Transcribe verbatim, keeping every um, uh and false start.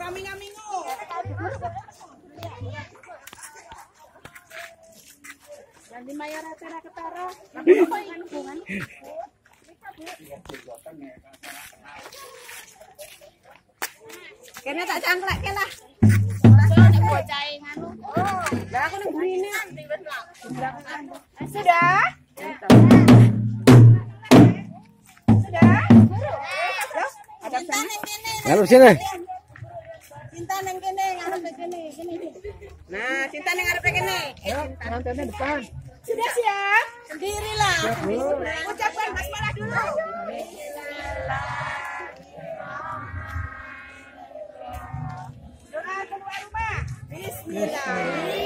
Ngami-ngamingu. Yang di Mayora Tera Ketara. Apa yang hubungan? Kena tak cangklek ke lah. Bocah nganu. Oh, lah aku nang burine. Sudah? Sudah? Ada sana. Ngarep sini. Cinta nang kene, ngarep kene, kene. Nah, cinta nang ngarep kene. Pengantinnya depan. Sudah siap? Sendirilah. Ucapkan basmalah dulu. Doa keluar rumah. Bismillah.